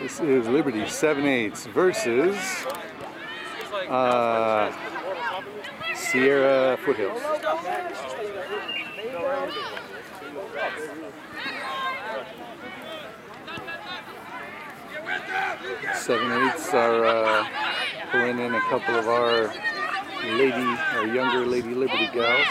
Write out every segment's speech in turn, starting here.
This is Liberty 7/8 versus Sierra Foothills. 7/8s are pulling in a couple of our younger Lady Liberty gals.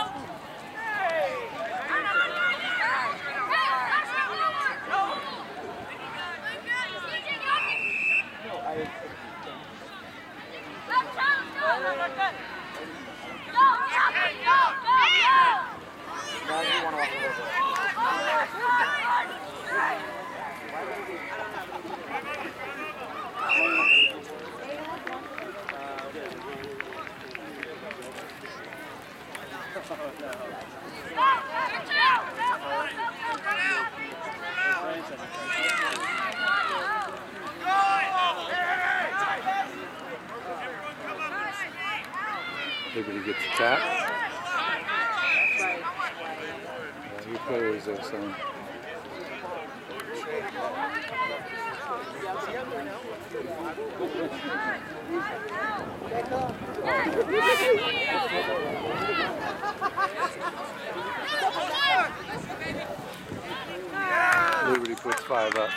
Liberty gets a tap. New players there, son. Liberty puts 5 up.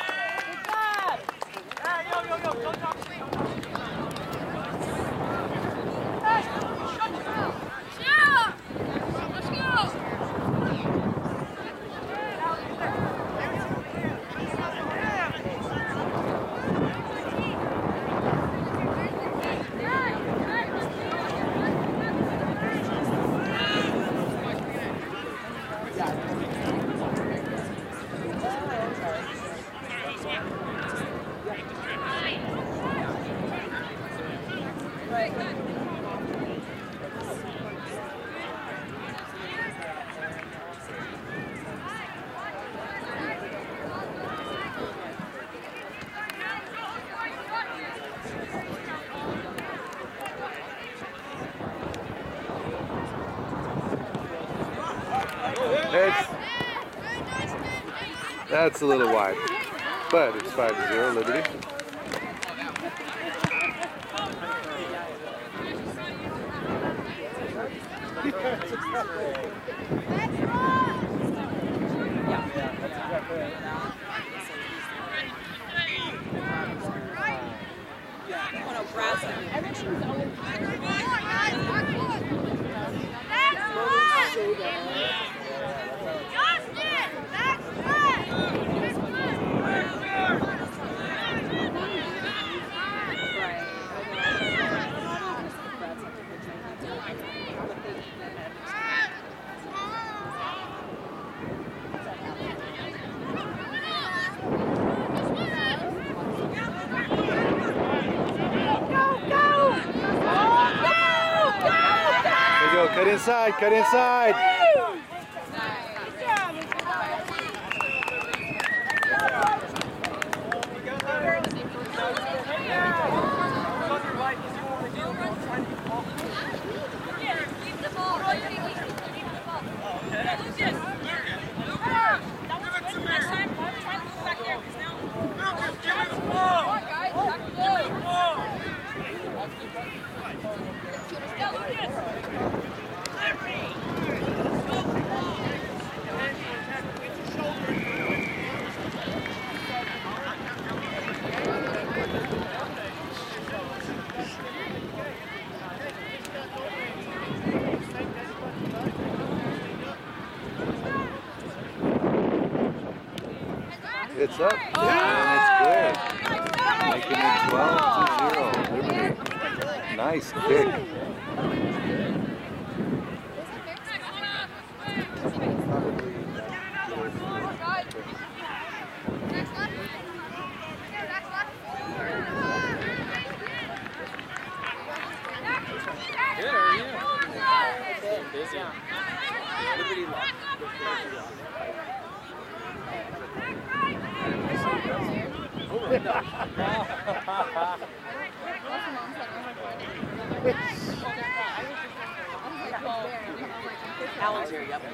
That's a little wide, but it's 5-0 Liberty. Cut inside, cut inside. It's up, and it's good. Making it 12-0. Liberty. Nice kick. Good, are you? Busy. Liberty lost. Alan's here, yep.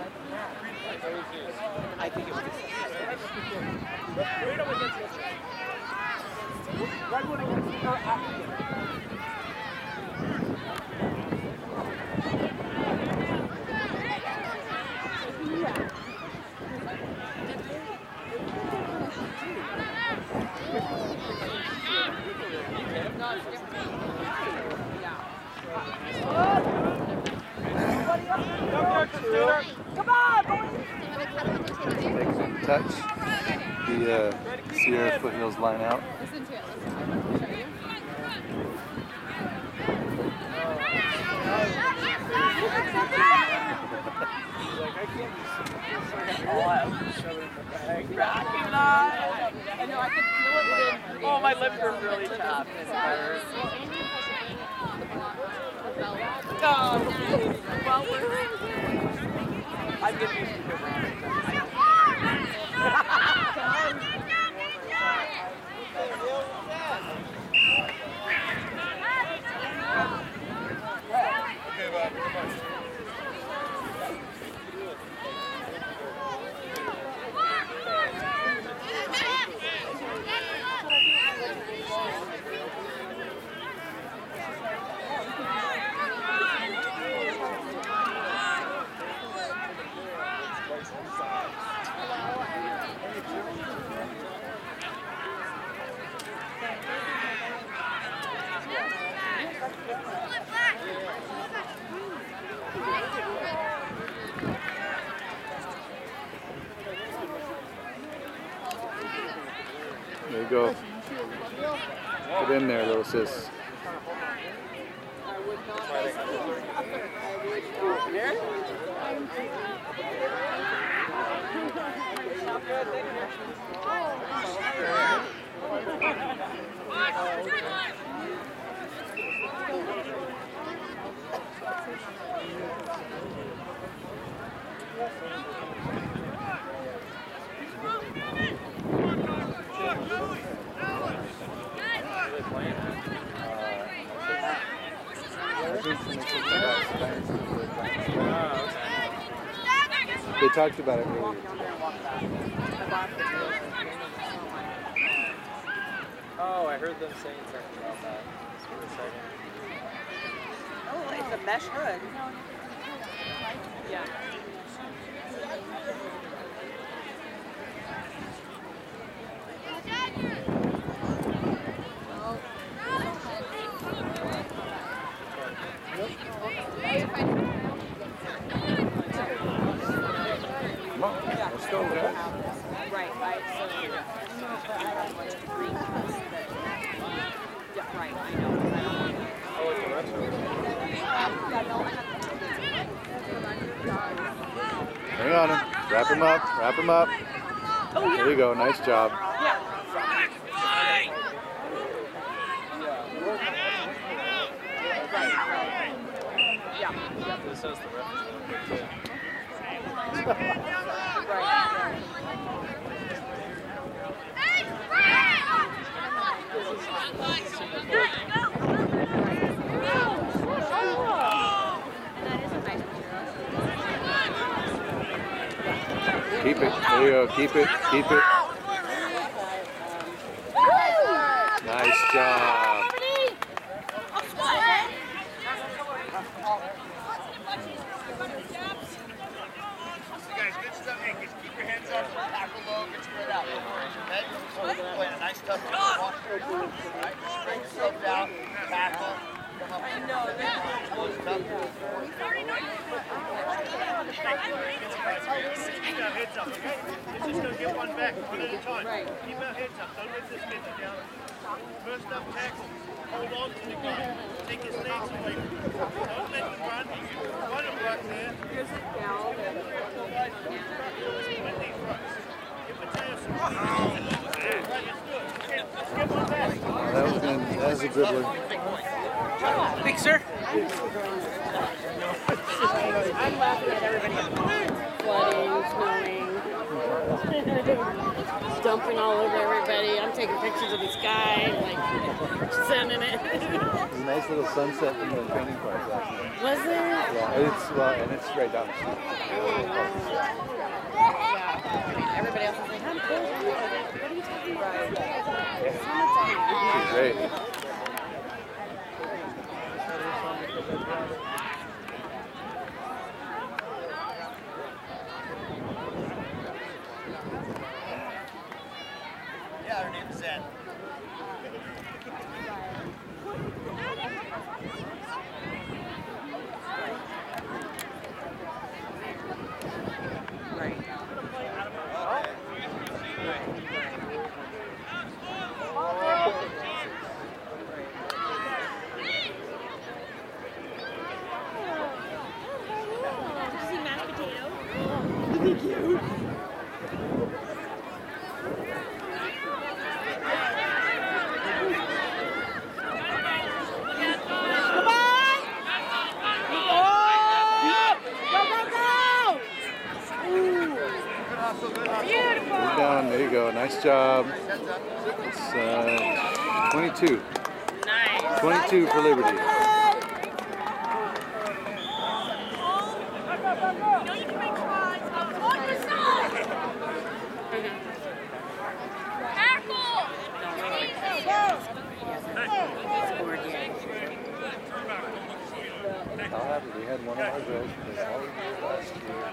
I think it was watch the Sierra Foothills line out. Listen to it. Listen. Show you. I know, I could feel it. Oh, my lips are really chapped. I'm getting used to There you go. Get in there, little sis. They talked about it earlier today. Oh, I heard them saying something about that. Just for a second. Oh, it's a mesh hood. Yeah. Come on, let's go, guys. Right, so I have like 3 cups that, yeah, right, I know, 'cause I don't want to. Oh, it's a restaurant. Hang on him. Wrap him up. Wrap him up. There you go. Nice job. Yeah. This has the reference. Keep it. There you go. Keep it. Keep it. Nice job. Guys, good stuff. Hey, just keep your hands up, tackle low, get spread out. Okay? Playing a nice tough game. Watch your moves, right? Spread yourself out, tackle. Come up. I know. Keep our heads up, okay? Let's just go get one back, one at a time. Keep our heads up. Don't let this get you down. First up, tackle. Hold on to the guy. Take his legs away. Don't let him run. Run him right there. Here's it down. That was a good one. Big sir. I'm laughing at everybody. Flooding, snowing, dumping all over everybody. I'm taking pictures of the sky, like sending it. It was a nice little sunset from the training park last night. Was there? Yeah, and it's right down the street. Yeah. Everybody else is like, I'm cool. What are you talking about? Great. Yeah, her name's Zen. Right. Down, there you go. Nice job. It's 22. Nice. 22 for Liberty. We had one of our girls who was all year last year.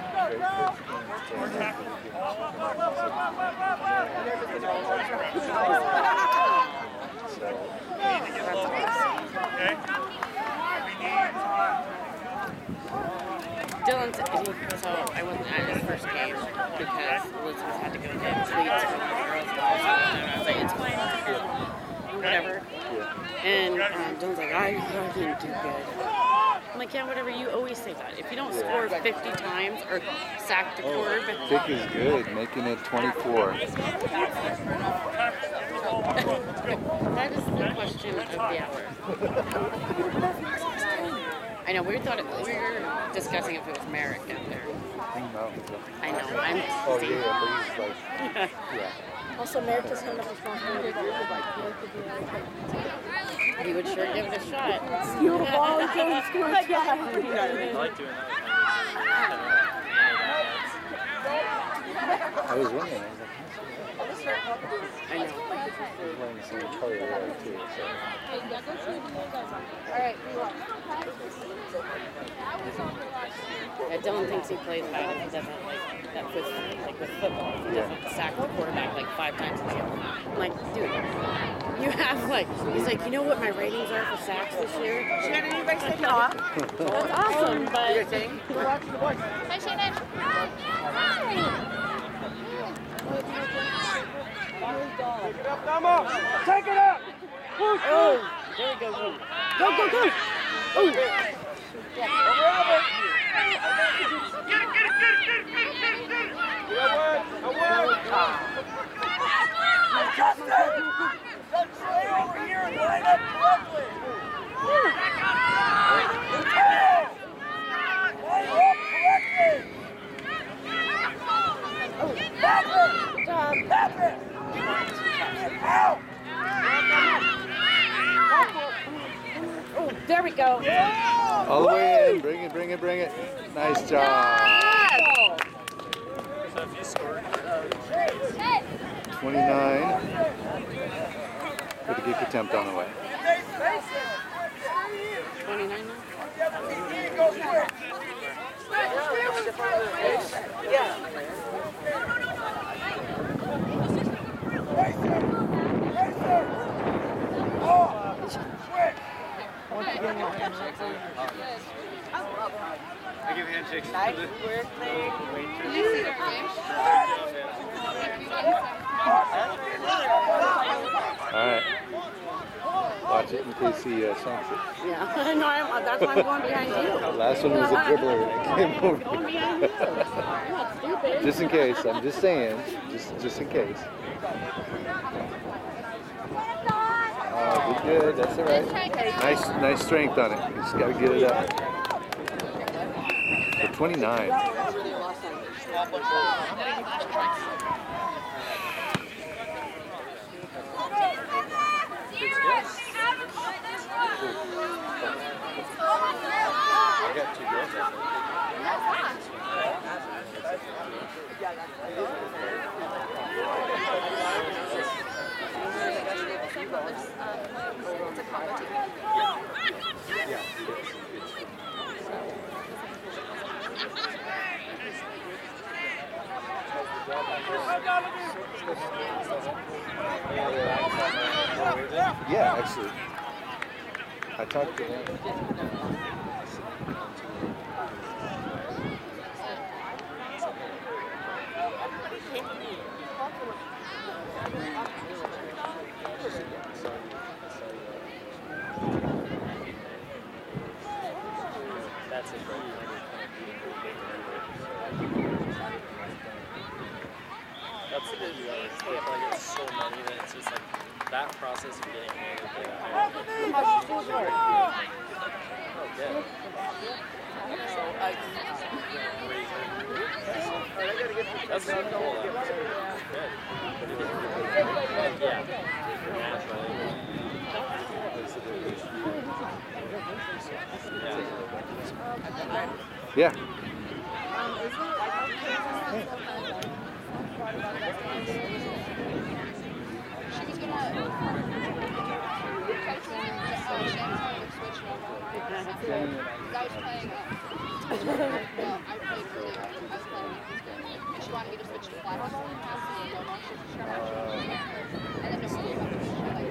Dylan said, so I wasn't at his first game because Elizabeth had to go get cleats from the girls' house. And I was like, it's fine, it's okay. Whatever. And Dylan's like, I didn't do good. I'm like, yeah, whatever, you always say that. If you don't score 50 times or sack the quarterback. Vic is good, making it 24. That is the question of the hour. I know, we were discussing if it was Merrick out there. I know, I'm Oh, yeah, but he's like, yeah. Also, Merrick doesn't have enough responsibility. He would sure give it a shot. Steal the ball and go and score a try. I like doing that. I was wondering. I know. I was wearing the same color there too. So. Yeah, Dylan thinks he plays bad if he doesn't like that with football. If he doesn't sack the quarterback like 5 times a game. I'm like, dude, you have like, he's like, you know what my ratings are for sacks this year? You got anybody say no? That's awesome, but. Hi, Shannon. Take it up! Oh, there we go. Go, go, go! Oh! Don't stay over here and line up correctly! Oh, there we go. All the way in. Bring it, bring it, bring it. Nice job. So if you scored, 29. With a kick attempt on the way. 29 now? I give handshakes. Nice birthday. Did you see the game? Alright. Watch it in case he sunks it. Yeah, no, that's why I'm going behind you. Last one was a dribbler and it came over. Going behind you. You're not stupid. Just in case, I'm just saying. Just in case. Oh, good, that's alright. Nice strength on it. You just gotta get it up. For 29. I got 2 girls out Yeah, actually. I talked to him. feel like it's so many that it's just like that process of getting married. That's not cool. Yeah. Naturally. Yeah. She was gonna text me and switch over. I was playing no, I played for you. I was playing and she wanted me to switch to flash. And then just see about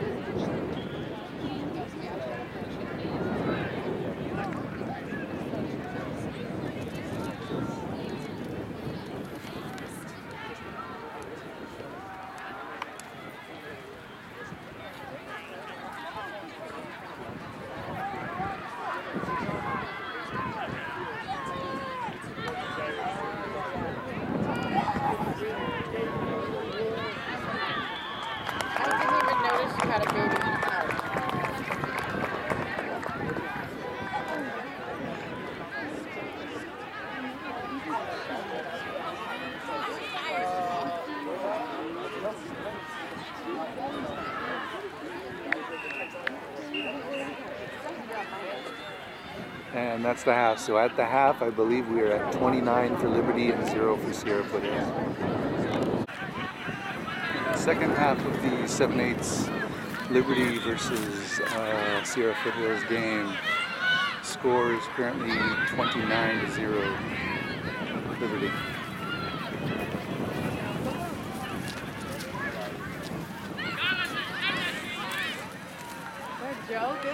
And that's the half. So at the half, I believe we are at 29 for Liberty and 0 for Sierra Foothills. Second half of the 7/8 Liberty versus Sierra Foothills game. Score is currently 29-0 Liberty. Joe, good.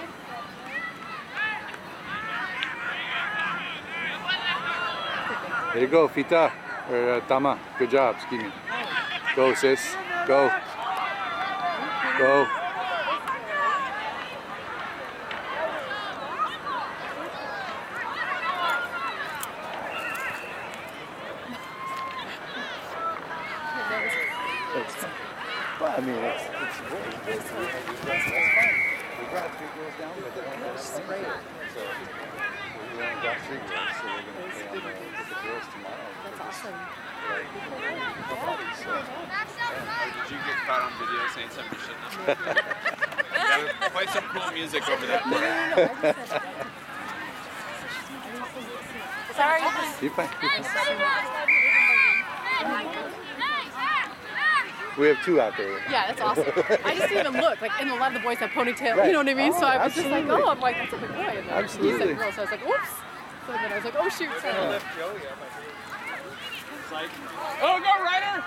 There you go, Fita, or Tama. Good job, excuse me. Go, sis. Go. Go. Well, I mean, it's that's fine. We brought 3 girls down, but they don't have a spray. So we only got 3 girls, so we're going to play on the girls tomorrow. That's awesome. Did you get caught on video saying something you shouldn't have? Play some cool music over there. Sorry. You're fine. We have 2 out there. Yeah, that's awesome. I just didn't even look. Like, and a lot of the boys have ponytail. Right. You know what I mean? Oh, So I was just like, absolutely. oh, I'm like, that's a good boy. And then Absolutely. he said girl, so I was like, oops. So then I was like, oh shoot. Sorry. Yeah. It's like, oh, go Ryder!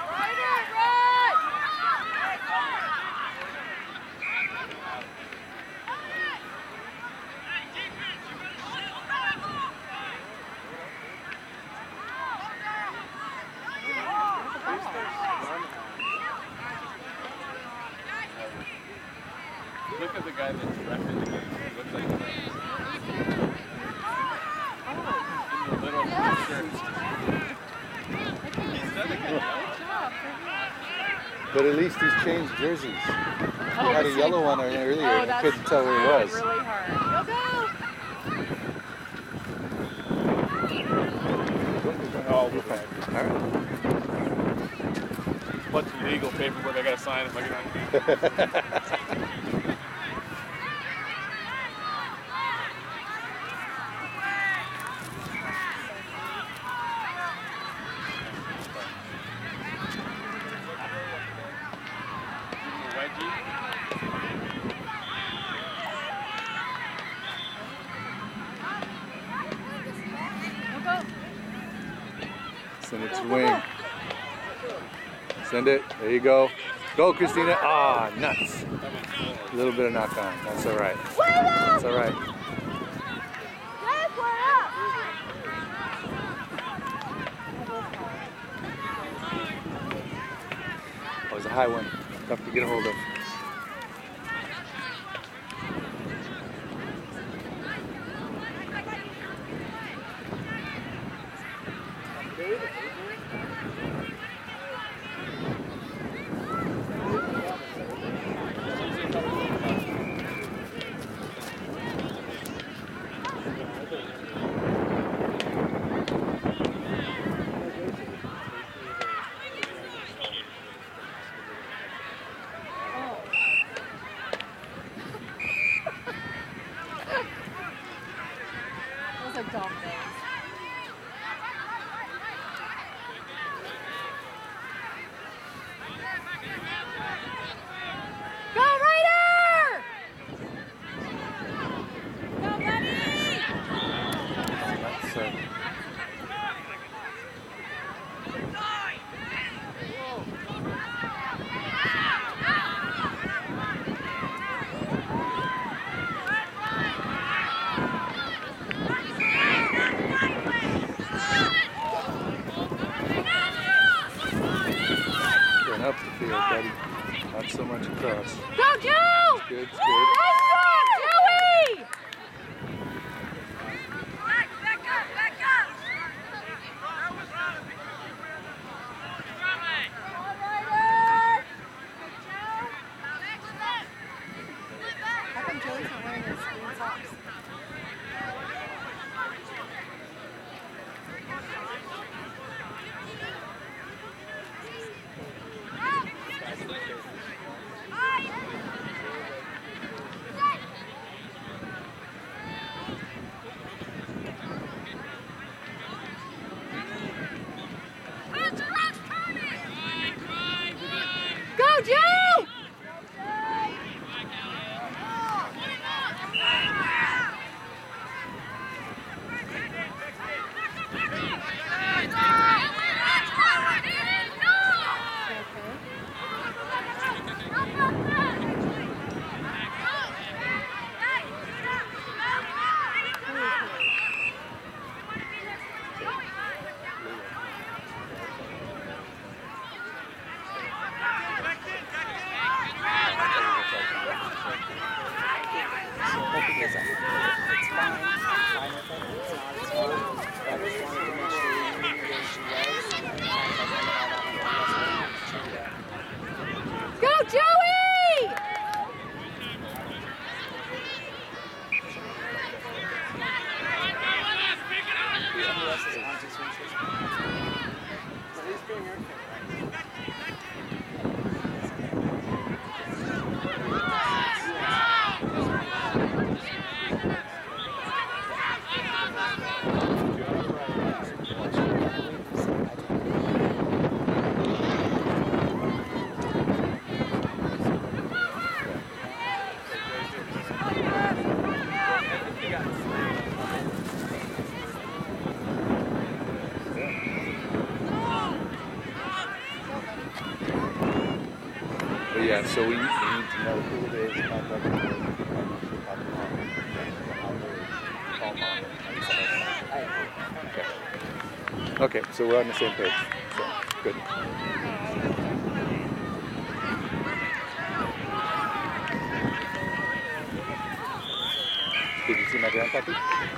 Look at the guy that's repping the game. He looks like in the little shirt. He's done a good job. But at least he's changed jerseys. He had a yellow one earlier and I couldn't tell where he was. Really hard. Go, Oh, You're fine. All right. bunch of legal paperwork I gotta sign if I get on. Send it to the wing. Send it. There you go. Go, Christina. Ah, nuts. A little bit of knock on. That's all right. That's all right. That was a high one. Tough to get a hold of. up the field, buddy. Not so much across. Go, Joe! Good, good. Nice work, Joey! How come Joey's not wearing his green socks? Go, Joe! Go, Joey! But yeah, so we need to know who it is, contact the board, call mom. Okay, so we're on the same page. So, good. Did you see my grandpappy?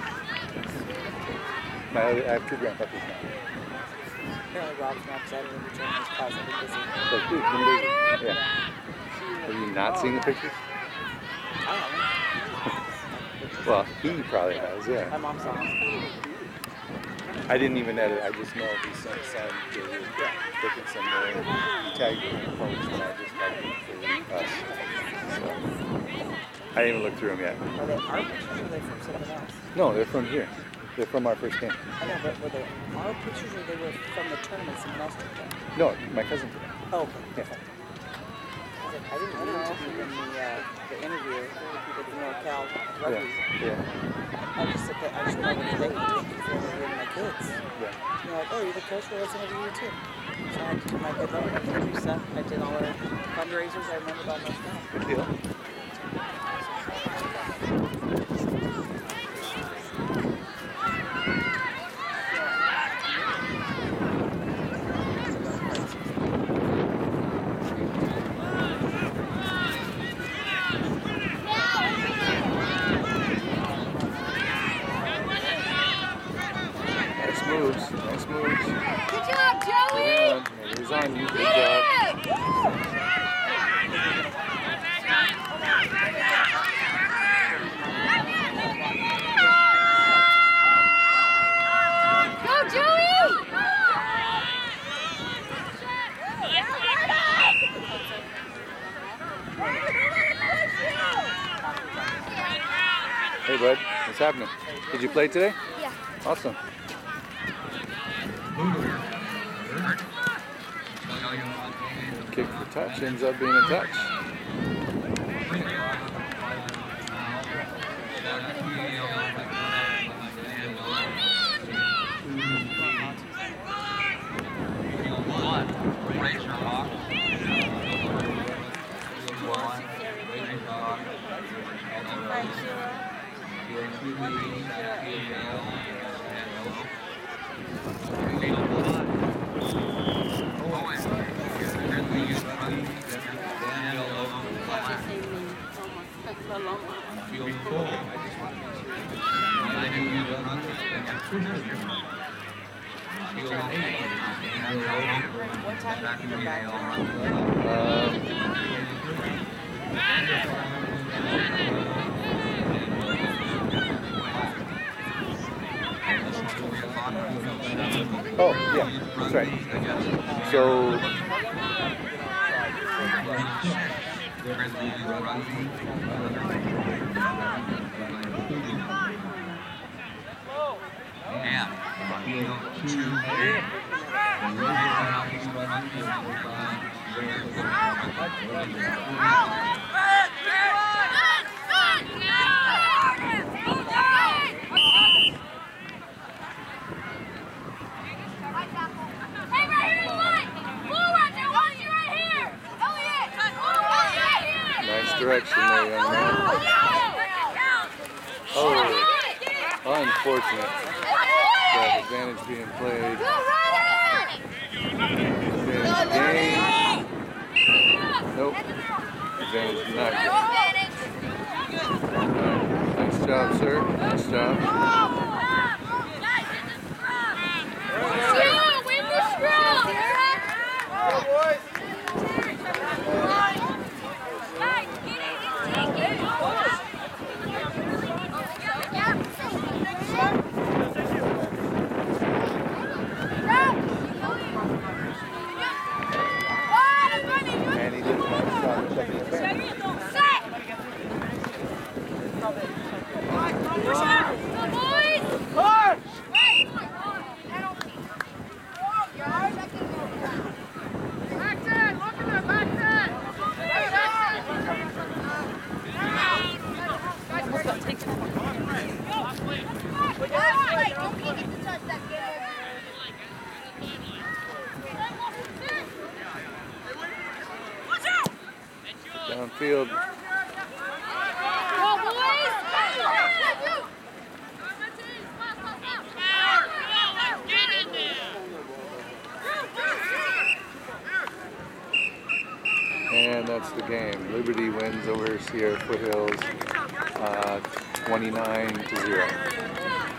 I have two grandpappies now. Apparently Rob's not excited to return his class. I think this is... Like, dude, been busy. Yeah. Have you not seen the pictures? I don't know. Well, he probably has, My yeah. mom saw him. I didn't even edit. I just know he sent taking somewhere. He tagged me in the post, and I just tagged him for us. So, I didn't even look through them yet. Are they our pictures or are they from something else? No, they're from here. They're from our first game. I know, but were they our pictures or they were from the tournament someone else took them? No, my cousin took them. Oh, okay. Yeah. I didn't mean to be in the interview with the NorCal rugby. Yeah. I just said that I just wanted to thank you for interviewing my kids. Yeah. You're like, oh, you're the coach, well, let's interview you too. So I did my good luck interview stuff. I did all our fundraisers. I remembered all my stuff. Good deal. Nice moves. Nice moves. Good job, Joey! He's on you. Good job. Go, Joey! Hey, bud. What's happening? Did you play today? Yeah. Awesome. Kick for touch ends up being a touch. alone. What time did you come back? Oh, yeah, that's right. So, nice direction there, young man. Oh, unfortunate. That advantage being played. Advantage gained. Nope. Advantage denied. Nice job, sir. Nice job. And he did a nice job checking it back. Downfield. And that's the game. Liberty wins over Sierra Foothills 29-0.